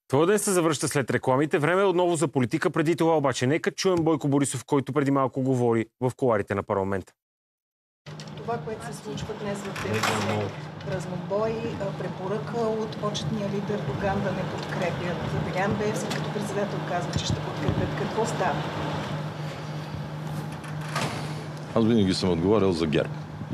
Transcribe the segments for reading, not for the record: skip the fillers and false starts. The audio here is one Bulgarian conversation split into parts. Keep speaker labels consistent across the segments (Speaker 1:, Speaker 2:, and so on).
Speaker 1: Това ден се завръща след рекламите. Време е отново за политика. Преди това обаче нека чуем Бойко Борисов, който преди малко говори в кулоарите на парламента.
Speaker 2: Това, което се случва днес в тези разнобой, препоръка от почетния лидер Доган да не подкрепят. Делян Пеевски като председател казва, че ще подкрепят. Какво става?
Speaker 3: Аз винаги съм отговарял за ГЕРБ.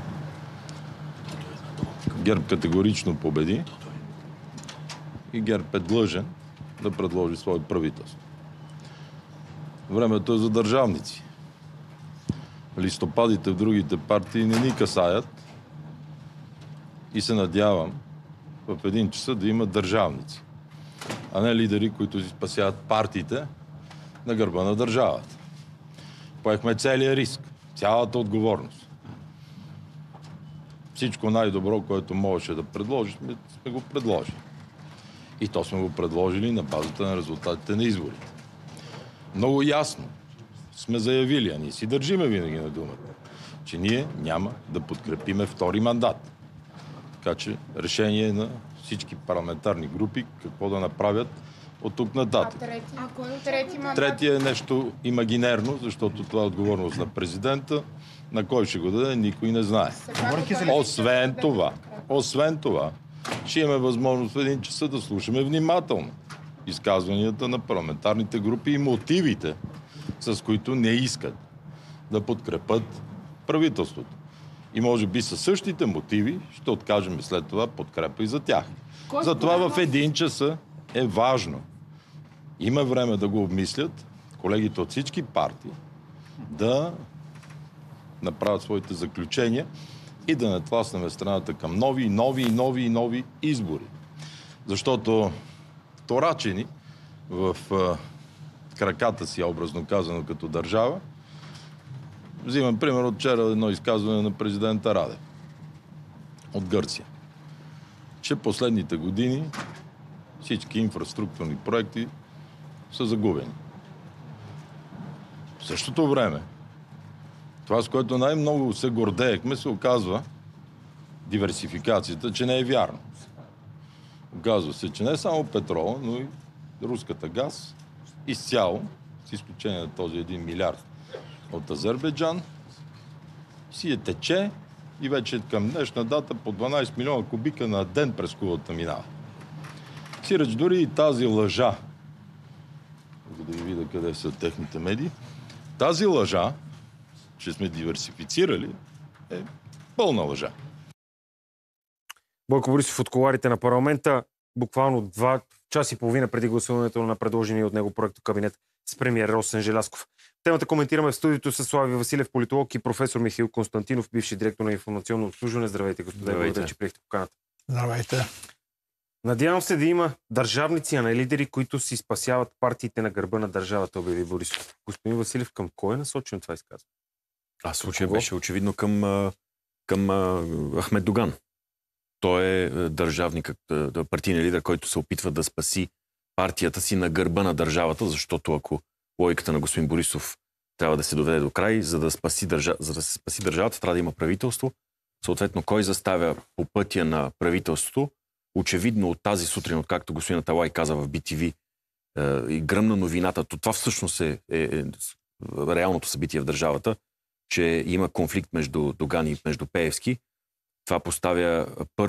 Speaker 3: ГЕРБ категорично победи и ГЕРБ е длъжен да предложи свое правителство. Времето е за държавници. Листопадите в другите партии не ни касаят и се надявам в 1 часа да има държавници, а не лидери, които си спасяват партиите на гърба на държавата. Поехме целия риск, цялата отговорност. Всичко най-добро, което можеше да предложим, сме го предложили. И то сме го предложили на базата на резултатите на изборите. Много ясно сме заявили, а ние си държиме винаги на думата, че ние няма да подкрепиме втори мандат. Така че решение на всички парламентарни групи какво да направят от тук нататък.
Speaker 4: Трети мандат?
Speaker 3: Третия е нещо имагинерно, защото това е отговорност на президента. На кой ще го даде, никой не знае. Освен това, ще имаме възможност в 1 часа да слушаме внимателно изказванията на парламентарните групи и мотивите, с които не искат да подкрепят правителството. И може би със същите мотиви ще откажем след това подкрепа и за тях. Затова в 1 часа е важно. Има време да го обмислят колегите от всички партии да направят своите заключения и да натласнем страната към нови избори. Защото вторачени в краката си, образно казано като държава, взимам пример от вчера едно изказване на президента Радев от Гърция, че последните години всички инфраструктурни проекти са загубени. В същото време, това, с което най-много се гордеехме, се оказва диверсификацията, че не е вярно. Оказва се, че не само петрола, но и руската газ изцяло, с изключение на този 1 милиард от Азербайджан, си тече и вече към днешна дата по 12 милиона кубика на ден през кулата минава. Сиреч дори и тази лъжа, за да ви видя къде са техните медии, тази лъжа, че сме диверсифицирали, е пълна лъжа.
Speaker 1: Бойко Борисов от кулоарите на парламента, буквално 2 часа и половина преди гласуването на предложения от него проектокабинет с премиер Росен Желязков. Темата коментираме в студиото с Слави Василев, политолог, и професор Михаил Константинов, бивши директор на информационно обслужване. Здравейте, господа. Благодаря, че приехте поканата.
Speaker 5: Здравейте.
Speaker 1: Надявам се да има държавници, а не лидери, които си спасяват партиите на гърба на държавата, обяви Борисов. Господин Василев, към кой е насочено това изказване?
Speaker 6: Случай беше очевидно към Ахмед Доган. Той е държавник, партийен лидер, който се опитва да спаси партията си на гърба на държавата, защото ако логиката на господин Борисов трябва да се доведе до край, за да се спаси държавата, трябва да има правителство. Съответно, кой заставя по пътя на правителството? Очевидно от тази сутрин, откакто господин Аталай каза в BTV и гръмна новината, това всъщност е реалното събитие в държавата, че има конфликт между Доган и между Пеевски. Това поставя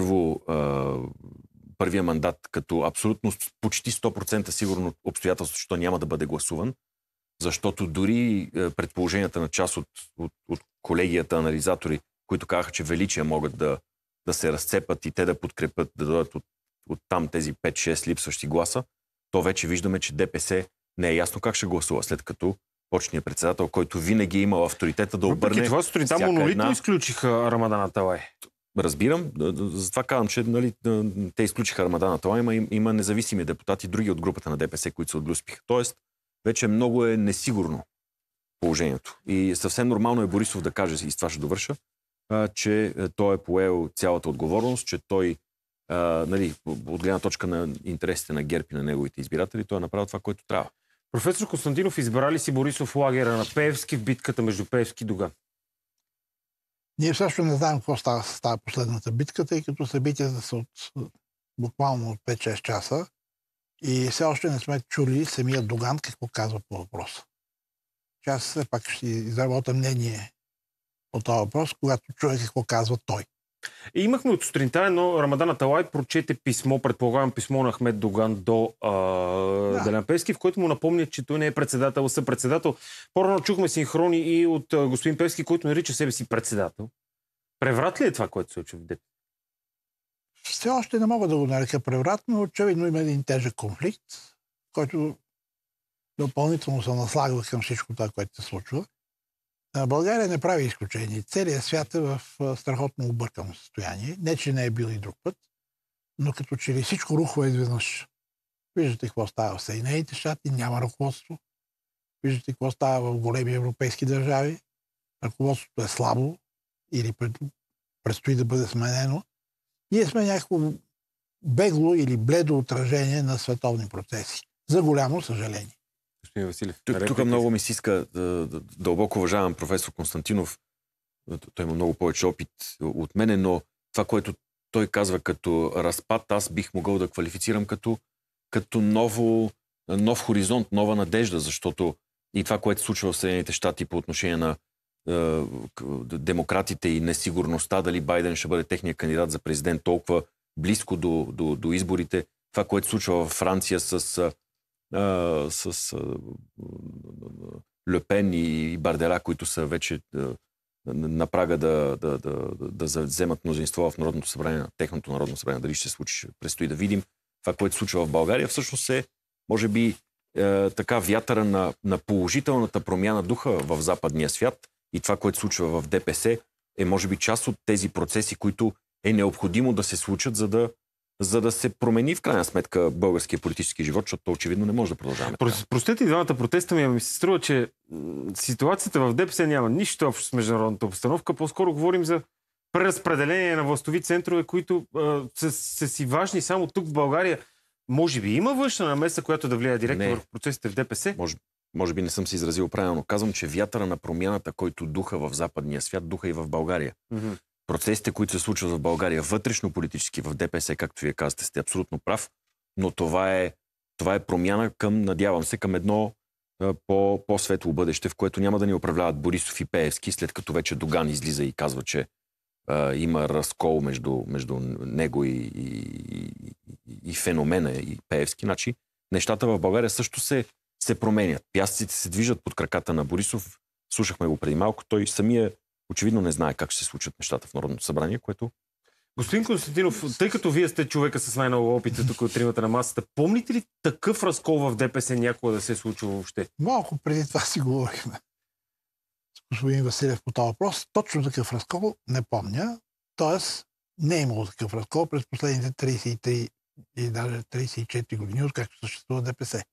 Speaker 6: първия мандат като абсолютно почти 100% сигурно обстоятелство, че той няма да бъде гласуван, защото дори предположенията на част от колегията анализатори, които казаха, че величия могат да се разцепат и те да подкрепят, да дойдат от там тези 5-6 липсващи гласа, то вече виждаме, че ДПС не е ясно как ще гласува, след като почетният председател, който винаги е имал авторитета да обърне...
Speaker 1: Въпреки това сутринта монолитно изключиха Рамадан Аталай.
Speaker 6: Разбирам, затова казвам, че те изключиха Рамадан Аталай, има независими депутати, други от групата на ДПС, които се отблюспиха. Тоест, вече много е несигурно положението. И съвсем нормално е Борисов да каже, и с това ще довърша, че той е поел цялата отговорност, че той, от гледна точка на интересите на ГЕРБ и на неговите избиратели, той е направил това, което трябва.
Speaker 1: Професор Константинов, избрали си Борисов лагера на Пеевски в битката между Пеевски и Доган?
Speaker 5: Ние също не знаем какво става последната битка, тъй като събитията са буквално от 5-6 часа И все още не сме чули самия Доган какво казва по въпроса. Че аз все пак ще изработя мнение по този въпрос, когато чуя какво казва той.
Speaker 1: И имахме от сутринта едно Рамадан Аталай прочете писмо, предполагам писмо на Ахмед Доган до Делян Пеевски, в който му напомня, че той не е председател, а съпредседател. По-рано чухме синхрони и от господин Пеевски, който нарича себе си председател. Преврат ли е това, което се случва в ДПС?
Speaker 5: Все още не мога да го нарека преврат, но очевидно има един тежък конфликт, който допълнително се наслагва към всичко това, което се случва. България не прави изключение. Целият свят е в страхотно объркано състояние. Не, че не е бил и друг път, но като че ли всичко рухва изведнъж. Виждате какво става в Съединените щати, няма ръководство. Виждате какво става в големи европейски държави. Ръководството е слабо или предстои да бъде сменено. Ние сме някакво бегло или бледо отражение на световни процеси. За голямо съжаление.
Speaker 1: Господин Василев.
Speaker 6: Тук много ми се иска дълбоко уважавам професор Константинов. Той има много повече опит от мене, но това, което той казва като разпад, аз бих могъл да квалифицирам като нов хоризонт, нова надежда, защото и това, което се случва в Съединените щати по отношение на демократите и несигурността, дали Байден ще бъде техният кандидат за президент толкова близко до изборите, това, което се случва във Франция с Ле-Пен и Бардела, които са вече на прага да вземат мнозинство в Народното събрание, на техното Народно събрание. Дали ще се случи, предстои да видим. Това, което се случва в България, всъщност е, може би, така вятъра на положителната промяна духа в западния свят и това, което се случва в ДПС, е, може би, част от тези процеси, които е необходимо да се случат, за да се промени в крайна сметка българския политически живот, защото очевидно не може да продължаваме.
Speaker 1: Простете и двамата протеста ми се струва, че ситуацията в ДПС няма нищо общо с международната обстановка. По-скоро говорим за преразпределение на властови центрове, които са си важни само тук в България. Може би има външна намеса, която да влияе директно върху процесите в ДПС?
Speaker 6: Може би не съм се изразил правилно. Казвам, че вятъра на промяната, който духа в западния свят, духа и в България. Mm-hmm. Процесите, които се случват в България, вътрешно-политически в ДПС, както вие казвате, сте абсолютно прав, но това е промяна към, надявам се, към едно по-светло бъдеще, в което няма да ни управляват Борисов и Пеевски, след като вече Доган излиза и казва, че има разкол между него и феномена и Пеевски. Значи, нещата в България също се променят. Пясъците се движат под краката на Борисов. Слушахме го преди малко. Той самия очевидно не знае как ще се случат нещата в Народното събрание, което...
Speaker 1: Господин Константинов, тъй като вие сте човека с най-много опит тук от тримата на масата, помните ли такъв разкол в ДПС някога да се е случило въобще?
Speaker 5: Малко преди това си говорихме с господин Василев по този въпрос. Точно такъв разкол не помня. Тоест, не е имало такъв разкол през последните 33 и даже 34 години, откакто съществува ДПС.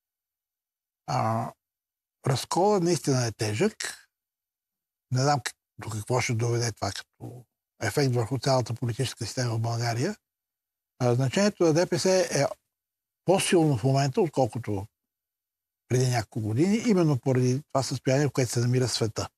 Speaker 5: Разколът наистина е тежък. Не знам до какво ще доведе това като ефект върху цялата политическа система в България. Значението на ДПС е по-силно в момента, отколкото преди няколко години, именно поради това състояние, в което се намира света.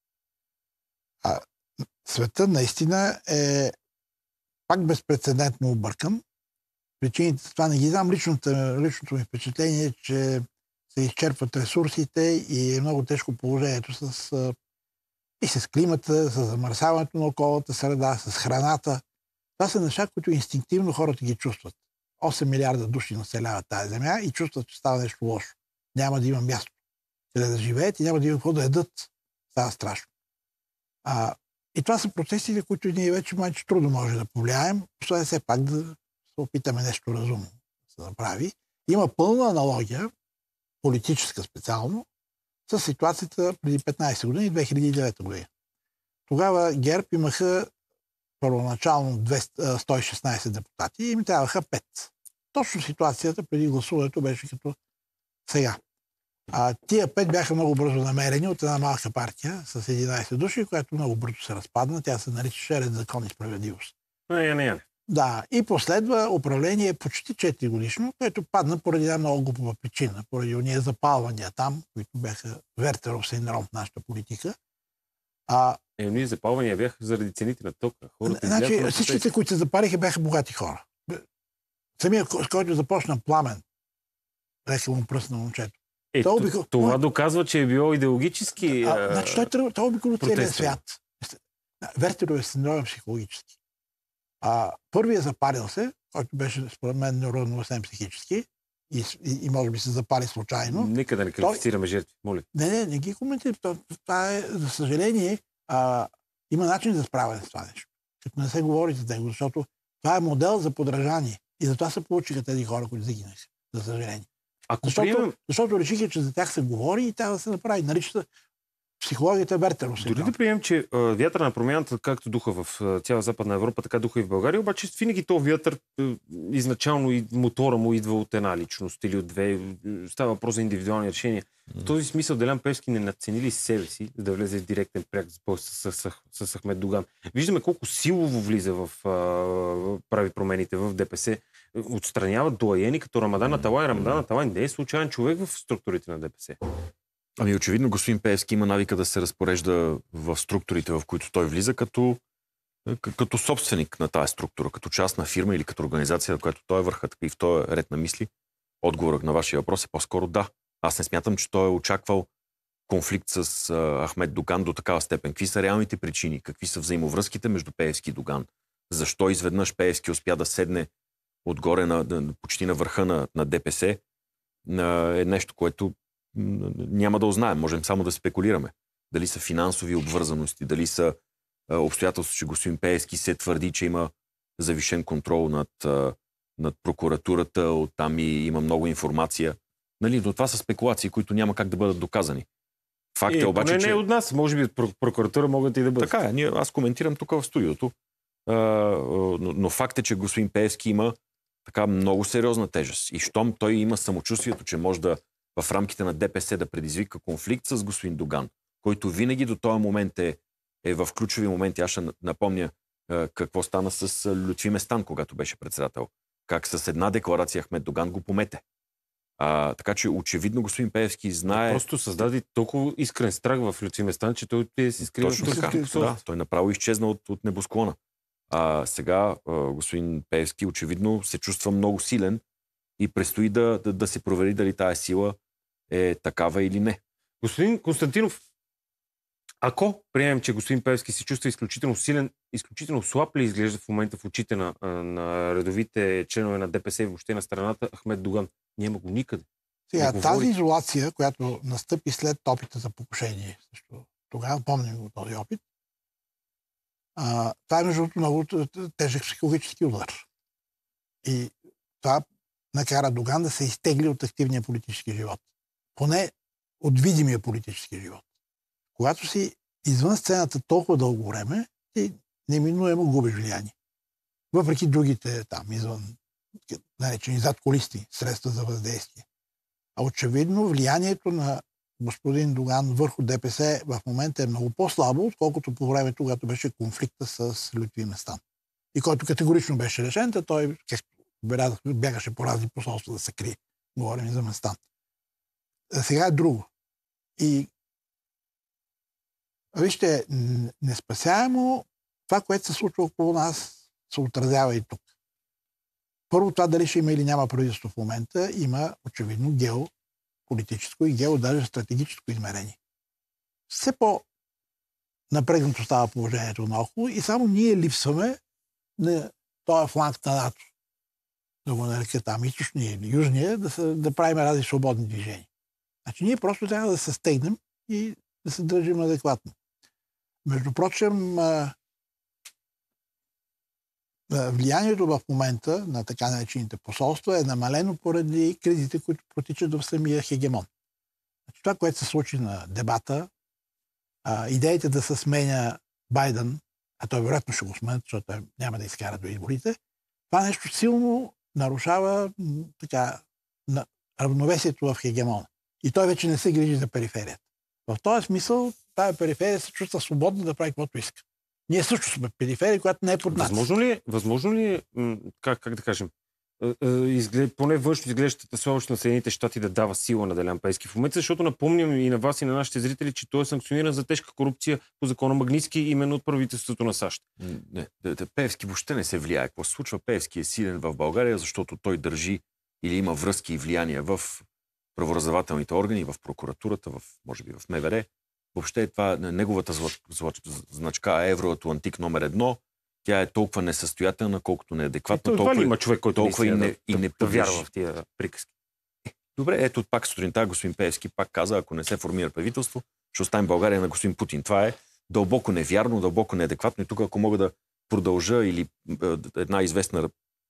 Speaker 5: Света наистина е пак безпрецедентно объркан. Причините за това не ги знам. Личното ми впечатление е, че се изчерпват ресурсите и е много тежко положението с климата, с замърсяването на околната среда, с храната. Това са неща, които инстинктивно хората ги чувстват. 8 милиарда души населяват тази земя и чувстват, че става нещо лошо. Няма да има място къде да живеят и няма да има какво да ядат. Става страшно. И това са процесите, които ние вече майче трудно може да повлияем. Послед все пак да се опитаме нещо разумно да се направи. Има пълна аналогия, политическа специално, с ситуацията преди 15 години, 2009 година. Тогава ГЕРБ имаха първоначално 116 депутати и им трябваха 5. Точно ситуацията преди гласуването беше като сега. Тия 5 бяха много бързо намерени от една малка партия с 11 души, която много бързо се разпадна. Тя се наричаше Ред, закон и справедливост. Да, и последва управление почти 4 годишно, което падна поради една много глупава причина, поради уния запалвания там, които бяха Вертеров синдром в нашата политика.
Speaker 1: Ние запалвания бяха заради цените на тока.
Speaker 5: Значи, всичките, които се запалиха, бяха богати хора. Самия, с който започна Пламен, лека му пръст на момчето.
Speaker 1: Това доказва, че е било идеологически.
Speaker 5: Значи той обиколо целия свят. Вертеровия синдром е психологически. Първият запарил се, който беше според мен неуравновесен психически и може би се запали случайно.
Speaker 1: Нека да не квалифицираме жертви, моля.
Speaker 5: Не ги коментирам. Това е, за съжаление, има начин за справяне с това нещо. Като не се говори за него, защото това е модел за подражание. И затова се получиха тези хора, които загинаха, за съжаление. Защото решиха, че за тях се говори и трябва да се направи. Нарича психологията Вертеров.
Speaker 1: Дори да приемем, че вятъра на промяната, както духа в цяла Западна Европа, така духа и в България, обаче винаги този вятър изначално и мотора му идва от една личност или от две. Става въпрос за индивидуални решения. В този смисъл Делян Пеевски не надценили себе си, за да влезе в директен пряк с Ахмед Доган. Виждаме колко силово влиза в прави промените в ДПС. Отстранява доайени като Рамадан Аталай. Рамадан Аталай не е случайен човек в структурите на ДПС.
Speaker 6: Ами очевидно господин Пеевски има навика да се разпорежда в структурите, в които той влиза, като собственик на тази структура, като частна фирма или като организация, на която той е върхът. И в този ред на мисли, отговорът на вашия въпрос е по-скоро да. Аз не смятам, че той е очаквал конфликт с Ахмед Доган до такава степен. Какви са реалните причини? Какви са взаимовръзките между Пеевски и Доган? Защо изведнъж Пеевски успя да седне отгоре почти на върха на ДПС? Е нещо, което няма да узнаем. Можем само да спекулираме. Дали са финансови обвързаности, дали са обстоятелства, че господин Пеевски се твърди, че има завишен контрол над прокуратурата, оттам и има много информация. Нали, но това са спекулации, които няма как да бъдат доказани. Факт е обаче,
Speaker 1: не от нас, може би от прокуратура могат и да бъдат.
Speaker 6: Така е, аз коментирам тук в студиото. Но факт е, че господин Пеевски има така много сериозна тежест. И щом той има самочувствието, че може да в рамките на ДПС да предизвика конфликт с господин Доган, който винаги до този момент е в ключови моменти. Аз ще напомня какво стана с Лютви Местан, когато беше председател. Как с една декларация Ахмед Доган го помете. Така че очевидно господин Пеевски знае...
Speaker 1: Просто създаде толкова искрен страх в Лютви Местан, че той си скрива.
Speaker 6: Точно така. Да, той направо изчезна от небосклона. Сега господин Пеевски очевидно се чувства много силен и предстои да се провери дали тая сила е такава или не.
Speaker 1: Господин Константинов, ако приемем, че господин Пеевски се чувства изключително силен, изключително слаб ли изглежда в момента в очите на редовите членове на ДПС и въобще на страната, Ахмед Доган? Няма го никъде.
Speaker 5: Сега, тази изолация, която настъпи след опита за покушение, също тогава помним го този опит, това е между много тежък психологически удар. И това накара Доган да се изтегли от активния политически живот. Поне от видимия политически живот. Когато си извън сцената толкова дълго време, ти неминуемо губиш влияние. Въпреки другите там, извън наречени задкулисни средства за въздействие. А очевидно влиянието на господин Доган върху ДПС в момента е много по-слабо, отколкото по времето, когато беше конфликта с Лютви Местан. И който категорично беше решен, той бягаше по разни посолства да се крие. Говорим за Местан. Сега е друго. И вижте, неспасяемо това, което се случва около нас, се отразява и тук. Първо това дали ще има или няма правителство в момента, има очевидно геополитическо и даже стратегическо измерение. Все по-напрегнато става положението наоколо и само ние липсваме на този фланг на НАТО. Да го нарека там източния или южния, да правим разни свободни движения. Значи ние просто трябва да се стегнем и да се държим адекватно. Между прочим, влиянието в момента на така наречените посолства е намалено поради кризите, които протичат в самия хегемон. Значи, това, което се случи на дебата, идеите да се сменя Байден, а той вероятно ще го сменят, защото няма да изкара до изборите, това нещо силно нарушава равновесието в хегемона. И той вече не се грижи за периферията. В този смисъл, тази периферия се чувства свободно да прави каквото иска. Ние също сме периферия, която не е под нас.
Speaker 1: Възможно ли е, как да кажем, поне външно изглеждащата слабост на Съединените щати да дава сила на Делян Пеевски в момента, защото напомням и на вас и на нашите зрители, че той е санкциониран за тежка корупция по закона Магнитски именно от правителството на САЩ.
Speaker 6: Не, Пеевски въобще не се влияе. Какво се случва? Пеевски е силен в България, защото той държи или има връзки и влияния в правораздавателните органи, в прокуратурата, може би в МВР. Въобще това неговата значка Евроатлантик номер 1. Тя е толкова несъстоятелна, колкото неадекватна.
Speaker 1: Това ли има човек, който
Speaker 6: толкова и не
Speaker 1: вярва в тия приказки?
Speaker 6: Добре, ето пак сутринта господин Пеевски пак каза, ако не се формира правителство, ще оставим България на господин Путин. Това е дълбоко невярно, дълбоко неадекватно. И тук, ако мога да продължа или една известна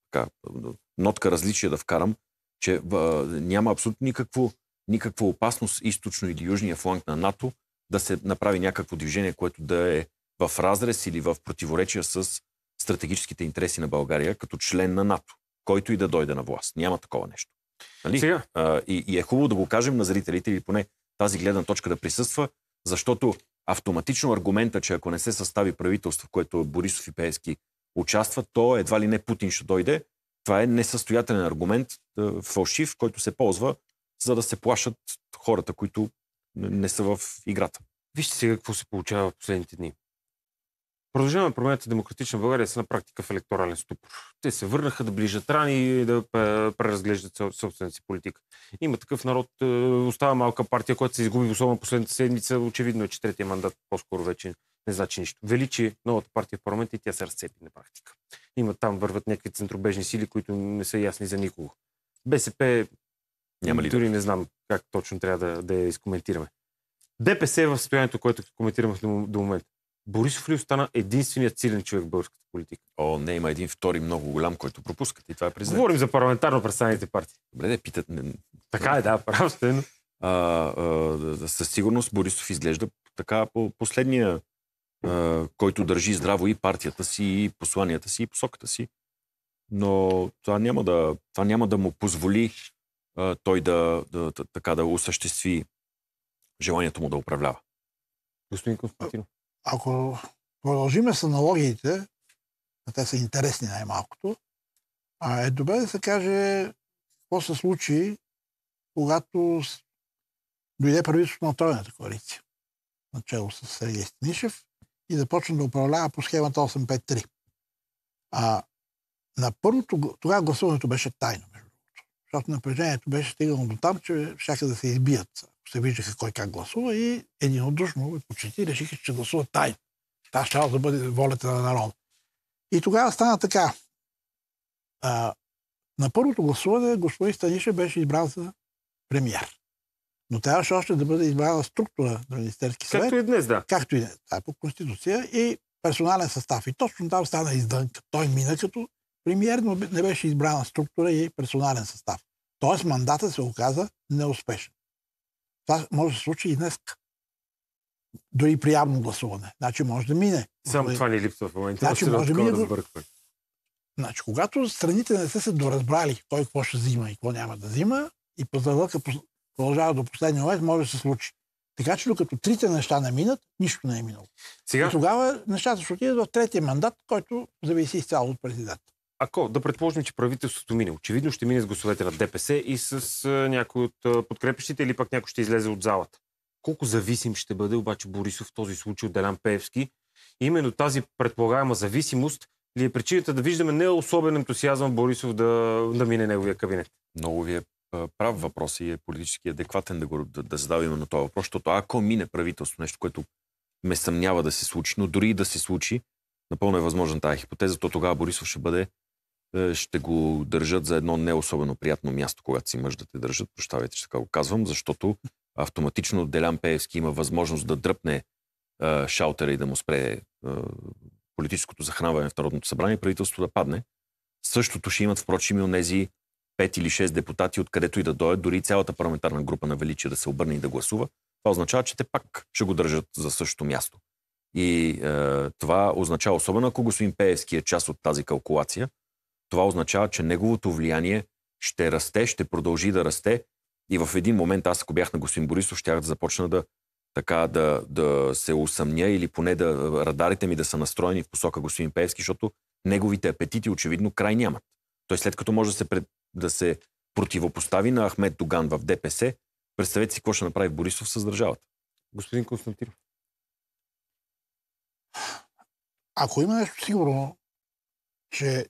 Speaker 6: нотка различие да вкарам, че няма абсолютно никаква опасност източно или южния фланг на НАТО да се направи някакво движение, което да е в разрез или в противоречие с стратегическите интереси на България като член на НАТО, който и да дойде на власт. Няма такова нещо. Нали?
Speaker 1: Сега?
Speaker 6: И е хубаво да го кажем на зрителите или поне тази гледна точка да присъства, защото автоматично аргумента, че ако не се състави правителство, в което Борисов и Пеевски участват, то едва ли не Путин ще дойде. Това е несъстоятелен аргумент, фалшив, който се ползва, за да се плашат хората, които не са в играта.
Speaker 1: Вижте сега какво се получава в последните дни. Продължаваме промената Демократична България са на практика в електорален ступор. Те се върнаха да ближат рани и да преразглеждат собствената си политика. Има такъв народ, остава малка партия, която се изгуби особено последната седмица. Очевидно е, че третия мандат по-скоро вече не значи нищо. Величи новата партия в парламента и тя се разцепи на практика. Има там върват някакви центробежни сили, които не са ясни за никого. БСП
Speaker 6: няма ли
Speaker 1: дори не знам как точно трябва да я изкоментираме. ДПС в състоянието, което коментираме до момента. Борисов ли остана единственият силен човек в българската политика?
Speaker 6: Не, има един втори много голям, който пропускат и това е президент.
Speaker 1: Говорим за парламентарно представените партии.
Speaker 6: Добре, да питат.
Speaker 1: Така е, да, прав сте.
Speaker 6: Със сигурност Борисов изглежда така по последния, който държи здраво и партията си, и посланията си, и посоката си. Но това няма да му позволи той да осъществи желанието му да управлява.
Speaker 1: Господин Константинов.
Speaker 5: Ако продължиме с аналогиите, а те са интересни най-малкото, е добре да се каже какво се случи, когато дойде правителството на тройната коалиция, начало с Сергей Станишев, и започна да управлява по схемата 853. На първото, тогава гласуването беше тайно, между другото, защото напрежението беше стигнало до там, че щяха да се избият. Се виждаха кой как гласува и единодушно почти решиха, че гласуват тайно. Това ще да бъде волята на народа. И тогава стана така. На първото гласуване господин Станишев беше избран за премиер. Но трябваше още да бъде избрана структура на Министерски съвет.
Speaker 1: Както и днес, да.
Speaker 5: Както и днес. Това е по Конституция и персонален състав. И точно там стана издънка. Той мина като премиер, но не беше избрана структура и персонален състав. Тоест мандата се оказа неуспешен. Това може да се случи и днес. Дори при явно гласуване. Значи може да мине.
Speaker 1: Само това ни липсва в момента.
Speaker 5: Значи може да мине. Значи, когато страните не са се доразбрали кой какво ще взима и какво няма да взима, и пазарлъка продължава до последния момент, може да се случи. Така че докато трите неща не минат, нищо не е минало.
Speaker 1: Сега...
Speaker 5: И тогава нещата ще отидат в третия мандат, който зависи изцяло от президента.
Speaker 1: Ако да предположим, че правителството мине, очевидно ще мине с гласовете на ДПС и с някой от подкрепящите или пък някой ще излезе от залата. Колко зависим ще бъде обаче Борисов в този случай от Делян Пеевски? Именно тази предполагаема зависимост ли е причината да виждаме не особен ентусиазъм Борисов да мине неговия кабинет?
Speaker 6: Много ви е прав въпрос и е политически адекватен да задава именно този въпрос, защото ако мине правителство, нещо, което ме съмнява да се случи, но дори и да се случи, напълно е възможна тази хипотеза, то тогава Борисов ще го държат за едно не особено приятно място, когато си мъж да те държат. Прощавайте, че така го казвам, защото автоматично Делян Пеевски има възможност да дръпне шалтера и да му спре политическото захранване в Народното събрание, правителството да падне. Същото ще имат, впрочем, и онези 5 или 6 депутати, откъдето и да дойдат, дори цялата парламентарна група на Величие да се обърне и да гласува. Това означава, че те пак ще го държат за същото място. И това означава, особено ако господин Пеевски е част от тази калкулация, това означава, че неговото влияние ще расте, ще продължи да расте и в един момент, аз ако бях на господин Борисов, щях да започна да се усъмня или поне радарите ми да са настроени в посока господин Пеевски, защото неговите апетити очевидно край нямат. Той след като може да се противопостави на Ахмед Доган в ДПС, представете си какво ще направи Борисов с държавата.
Speaker 1: Господин Константинов.
Speaker 5: Ако има нещо сигурно, че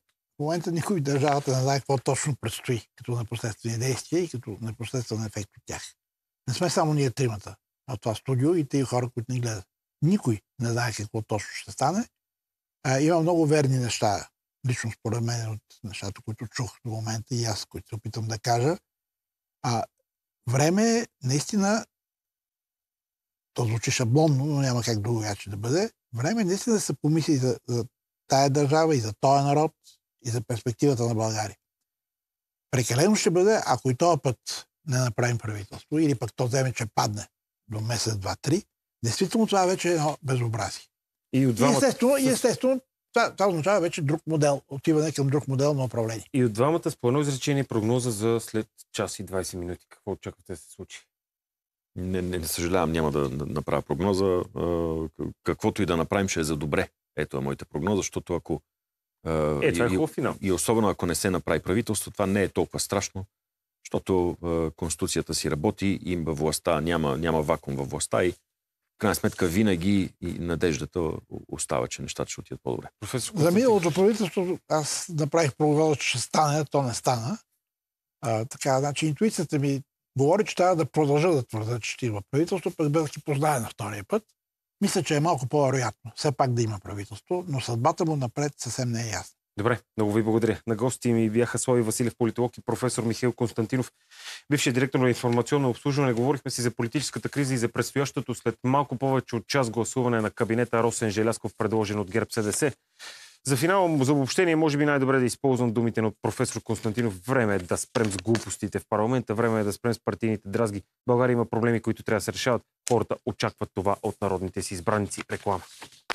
Speaker 5: момента никой в държавата не знае какво точно предстои като непосредствени действия и като непосредствен ефект от тях. Не сме само ние тримата в това студио и тези хора, които ни гледат. Никой не знае какво точно ще стане. Има много верни неща, лично според мен от нещата, които чух до момента и аз, които се опитам да кажа. Време е наистина, то звучи шаблонно, но няма как другояче да бъде, време е наистина да се помисли за тая държава и за този народ и за перспективата на България. Прекалено ще бъде, ако и този път не направим правителство или пък то вземе, че падне до месец, два, три. Действително това вече е едно безобразие. И естествено това означава вече друг модел, отиване към друг модел на управление.
Speaker 1: И от двамата с по едно изречение прогноза за след час и 20 минути. Какво очаквате да се случи?
Speaker 6: Не съжалявам, няма да направя прогноза. Каквото и да направим, ще е за добре. Ето е моята прогноза, защото ако...
Speaker 1: това е хубав финал.
Speaker 6: И особено ако не се направи правителство, това не е толкова страшно, защото Конституцията си работи и във властта няма вакуум във властта и в крайна сметка винаги и надеждата остава, че нещата ще отидат по-добре.
Speaker 5: За миналото правителство аз направих прогноза, че ще стане, а то не стана. Значи интуицията ми говори, че трябва да продължа да твърда, че ще има правителство, пък да ги познае на втория път. Мисля, че е малко по-вероятно все пак да има правителство, но съдбата му напред съвсем не е ясна.
Speaker 1: Добре, много ви благодаря. На гости ми бяха Слави Василев, политолог, и професор Михаил Константинов, бившият директор на информационно обслужване. Говорихме си за политическата криза и за предстоящото след малко повече от час гласуване на кабинета Росен Желязков, предложен от ГЕРБ-СДС. За финал, за обобщение, може би най-добре да използвам думите на професор Константинов. Време е да спрем с глупостите в парламента, време е да спрем с партийните дразги. България има проблеми, които трябва да се решават. Хората очакват това от народните си избраници. Реклама.